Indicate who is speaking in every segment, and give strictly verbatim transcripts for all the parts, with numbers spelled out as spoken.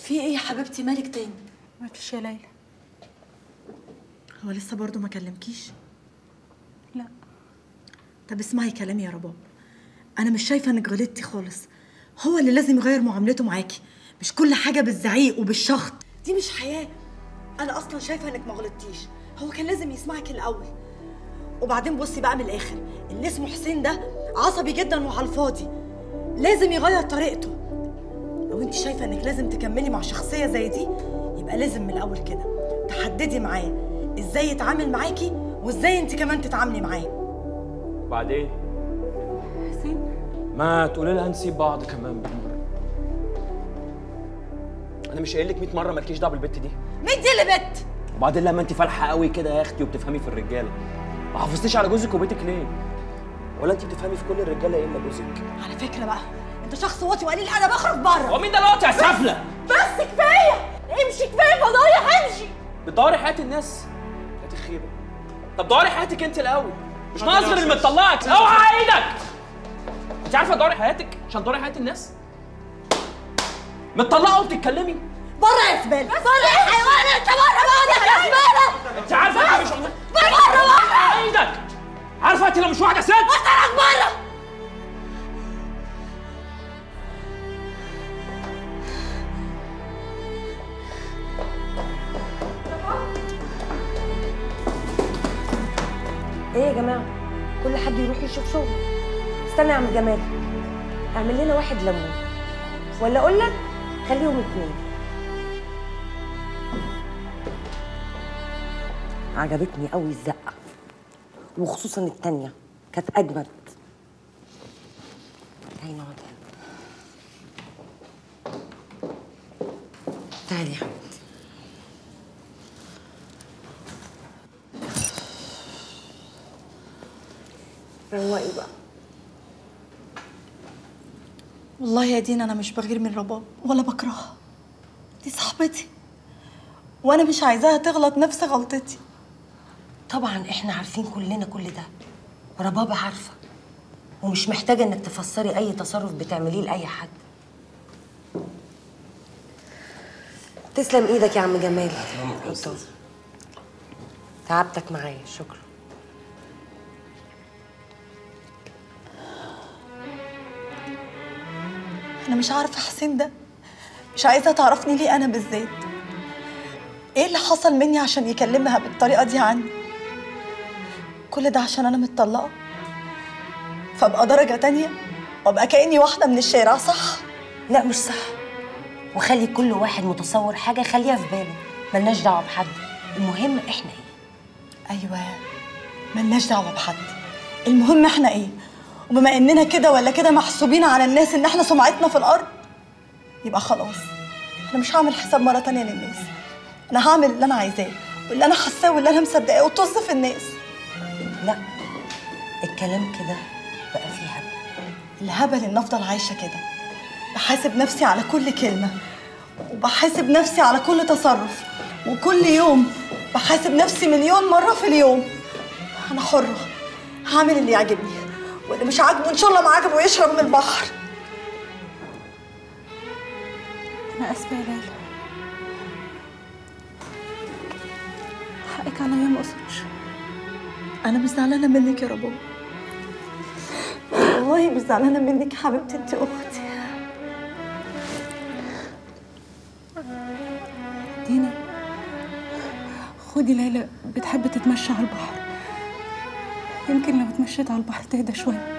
Speaker 1: في ايه يا حبيبتي؟ مالك تاني؟
Speaker 2: ما فيش يا ليلى.
Speaker 1: هو لسه برضه ما كلمكيش؟
Speaker 2: لا.
Speaker 1: طب اسمعي كلامي يا رباب، انا مش شايفه انك غلطتي خالص. هو اللي لازم يغير معاملته معاكي، مش كل حاجه بالزعيق وبالشخط، دي مش حياه. انا اصلا شايفه انك ما غلطتيش، هو كان لازم يسمعك الاول. وبعدين بصي بقى من الاخر، اللي اسمه حسين ده عصبي جدا وعلى الفاضي، لازم يغير طريقته. لو انت شايفه انك لازم تكملي مع شخصيه زي دي، يبقى لازم من الاول كده تحددي معاه ازاي يتعامل معاكي وازاي انت كمان تتعاملي معاه.
Speaker 3: وبعدين
Speaker 2: حسين
Speaker 3: ما تقولي لها نسيب بعض كمان بالمره. انا مش قايل لك مية مره مالكيش دعوه بالبت دي.
Speaker 1: مين دي اللي بت؟
Speaker 3: وبعدين لما انت فالحه قوي كده يا اختي وبتفهمي في الرجاله، ما حافظتيش على جوزك وبيتك ليه؟ ولا انت بتفهمي في كل الرجاله الا جوزك؟
Speaker 1: على فكره بقى انت شخص واطي وقليل، انا بخرج بره.
Speaker 3: هو مين ده الواطي يا سفله؟
Speaker 1: بس كفايه، امشي كفايه فضايح، امشي.
Speaker 3: بتدوري حياه الناس؟ حياتي خيبه. طب دوري حياتك انت الاول، مش ناظر اللي مطلعك. اوعى ايدك. انت عارفه تدوري حياتك عشان تدوري حياه الناس؟ متطلقه وبتتكلمي؟
Speaker 1: بره يا زباله، بره يا حيوان، انت بره بره يا زباله.
Speaker 3: انت عارفه انت مش
Speaker 1: بره بره
Speaker 3: ايدك. عارفه انت لو مش واحده ست
Speaker 1: اطلعك بره.
Speaker 4: ايه يا جماعه؟ كل حد يروح يشوف شغله. استنى يا عم جمال، اعمل لنا واحد ليمون، ولا اقول لك خليهم اتنين. عجبتني قوي الزقه، وخصوصا التانيه كانت اجمد. تعالي نقعد هنا. تعالي يا حبيبتي. روقي بقى.
Speaker 1: والله يا دينا انا مش بغير من رباب ولا بكرهها، دي صاحبتي وانا مش عايزاها تغلط نفس غلطتي.
Speaker 4: طبعا احنا عارفين كلنا كل ده، رباب عارفه، ومش محتاجه انك تفسري اي تصرف بتعمليه لاي حد. تسلم ايدك يا عم جمال. حطهم. تعبتك معايا، شكرا.
Speaker 1: انا مش عارفه حسين ده مش عايزه تعرفني ليه انا بالذات. ايه اللي حصل مني عشان يكلمها بالطريقه دي عني؟ كل ده عشان انا متطلقه فابقى درجه تانية وابقى كاني واحده من الشارع، صح؟
Speaker 4: لا مش صح، وخلي كل واحد متصور حاجه خليها في باله، ملناش دعوه بحد، المهم احنا ايه.
Speaker 1: ايوه ملناش دعوه بحد، المهم احنا ايه. وبما اننا كده ولا كده محسوبين على الناس ان احنا سمعتنا في الارض، يبقى خلاص انا مش هعمل حساب مره تانية للناس. انا هعمل اللي انا عايزاه واللي انا حاساه واللي انا مصدقاه وطز في الناس.
Speaker 4: لا الكلام كده بقى فيه هبل.
Speaker 1: الهبل ان افضل عايشه كده بحاسب نفسي على كل كلمه، وبحاسب نفسي على كل تصرف، وكل يوم بحاسب نفسي مليون مره في اليوم. انا حره، هعمل اللي يعجبني، واللي مش عاجبه ان شاء الله ما عاجبه يشرب من البحر.
Speaker 2: انا اسفه يا ليلى، حقك عليا ما اقصدش.
Speaker 1: انا مش زعلانه منك يا رباب، والله مش زعلانه منك يا حبيبتي، انت اختي.
Speaker 2: دينا خدي ليلى بتحب تتمشى على البحر، يمكن لو اتمشيت على البحر تهدى شويه.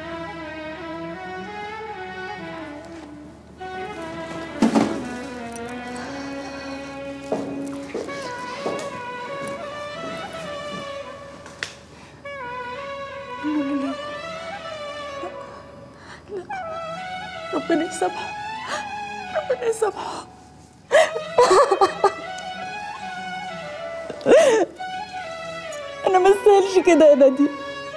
Speaker 2: ربنا يسامحه، ربنا يسامحه. انا ما استاهلش كده يا نادي.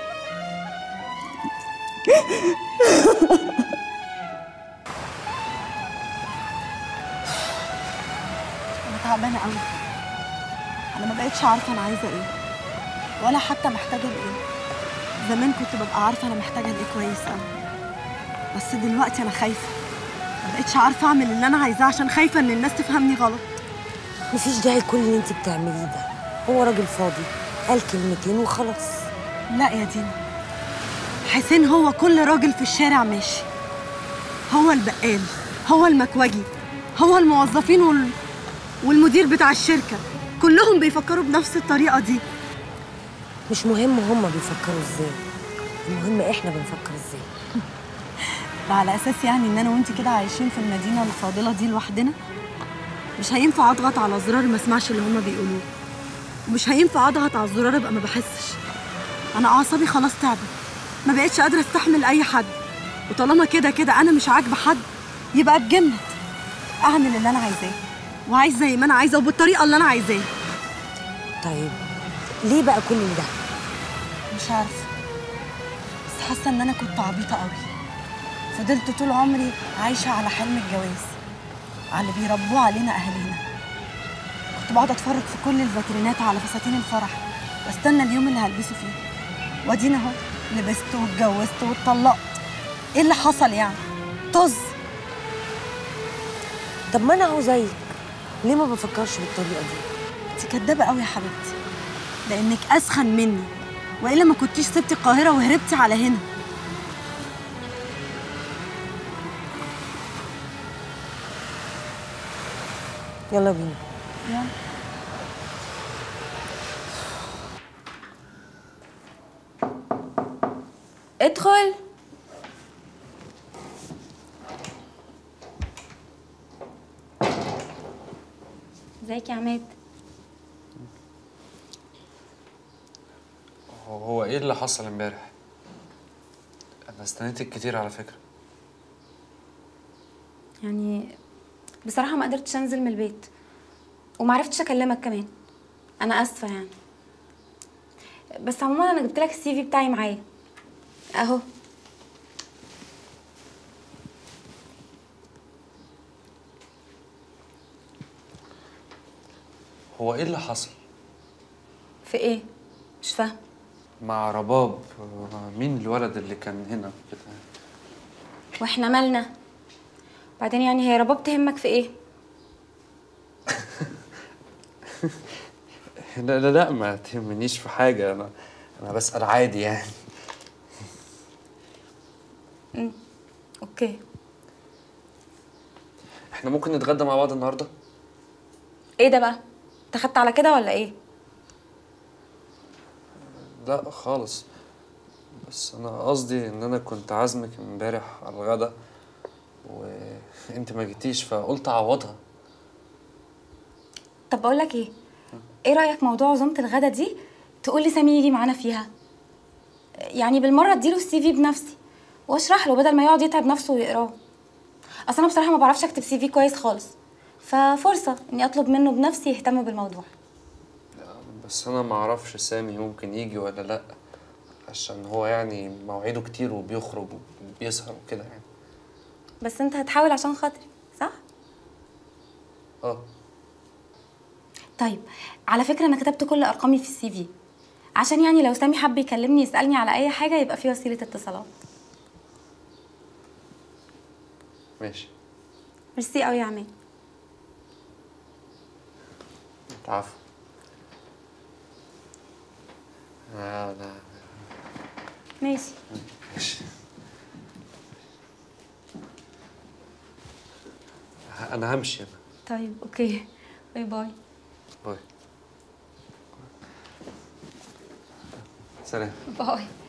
Speaker 1: انا تعبانه قوي، انا ما بقتش عارفه انا عايزه ايه ولا حتى محتاجه لايه. زمان كنت ببقى عارفه انا محتاجه لايه كويس قوي، بس دلوقتي انا خايفه، ما بقتش عارفه اعمل اللي انا عايزاه عشان خايفه ان الناس تفهمني غلط.
Speaker 4: مفيش داعي كل اللي انت بتعمليه ده، هو راجل فاضي قال كلمتين وخلاص.
Speaker 1: لا يا دينا، حسين هو كل راجل في الشارع ماشي، هو البقال، هو المكوجي، هو الموظفين وال... والمدير بتاع الشركه، كلهم بيفكروا بنفس الطريقه دي.
Speaker 4: مش مهم هما بيفكروا ازاي، المهم احنا بنفكر ازاي.
Speaker 1: على اساس يعني ان انا وانت كده عايشين في المدينه الفاضله دي لوحدنا، مش هينفع اضغط على زرار ما اسمعش اللي هما بيقولوه، ومش هينفع اضغط على الزرار ابقى ما بحسش. انا اعصابي خلاص تعبت، ما بقتش قادره استحمل اي حد، وطالما كده كده انا مش عاجبه حد يبقى اتجنن، اعمل اللي انا عايزاه وعايز زي ما انا عايزه وبالطريقه اللي انا عايزاه.
Speaker 4: طيب ليه بقى كل ده؟
Speaker 1: مش عارفه، بس حاسه ان انا كنت عبيطه قوي. فضلت طول عمري عايشه على حلم الجواز، على اللي بيربوه علينا اهالينا. كنت بقعد اتفرج في كل الفاترينات على فساتين الفرح واستنى اليوم اللي هلبسه فيه، وادينا اهو لبست واتجوزت واتطلقت. ايه اللي حصل يعني؟ طز.
Speaker 4: طب ما انا اهو زيك، ليه ما بفكرش بالطريقه دي؟
Speaker 1: انت كدابه قوي يا حبيبتي، لانك اسخن مني، والا ما كنتيش سبتي القاهره وهربتي على هنا.
Speaker 4: يلا بينا.
Speaker 1: يلا.
Speaker 2: ادخل. ازيك يا عماد؟
Speaker 5: هو ايه اللي حصل امبارح؟ انا استنيتك كتير على فكرة.
Speaker 2: يعني بصراحة ما قدرتش انزل من البيت ومعرفتش اكلمك كمان، انا اسفة يعني. بس عموما انا جبت لك السي في بتاعي معايا اهو.
Speaker 5: هو ايه اللي حصل؟
Speaker 2: في ايه؟ مش فاهم.
Speaker 5: مع رباب، مين الولد اللي كان هنا كده؟
Speaker 2: واحنا مالنا؟ بعدين يعني هي رباب تهمك في ايه؟
Speaker 5: لا لا لا ما تهمنيش في حاجة، انا انا بسأل عادي يعني.
Speaker 2: امم اوكي.
Speaker 5: احنا ممكن نتغدى مع بعض النهارده؟
Speaker 2: ايه ده بقى؟ انت خدت على كده ولا ايه؟
Speaker 5: لا خالص، بس انا قصدي ان انا كنت عازمك امبارح على الغدا وانت ما جيتيش، فقلت اعوضها.
Speaker 2: طب بقول لك ايه؟ ايه رايك موضوع عزومه الغدا دي تقول لي سامي يجي معانا فيها؟ يعني بالمره اديله السي في بنفسي واشرح له بدل ما يقعد يتعب نفسه ويقراه. اصل انا بصراحه ما بعرفش اكتب سي في كويس خالص، ففرصه اني اطلب منه بنفسي يهتم بالموضوع.
Speaker 5: بس انا ما اعرفش سامي ممكن يجي ولا لا، عشان هو يعني مواعيده كتير وبيخرج وبيسهر وكده يعني.
Speaker 2: بس انت هتحاول عشان خاطري صح؟
Speaker 5: اه.
Speaker 2: طيب على فكره انا كتبت كل ارقامي في السي في عشان يعني لو سامي حب يكلمني يسالني على اي حاجه يبقى في وسيله اتصالات.
Speaker 5: ماشي.
Speaker 2: ميرسي قوي يا عماد.
Speaker 5: العفو. آه لا.
Speaker 2: ماشي.
Speaker 5: ماشي. انا همشي انا.
Speaker 2: طيب اوكي، باي باي.
Speaker 5: باي. سلام.
Speaker 2: باي.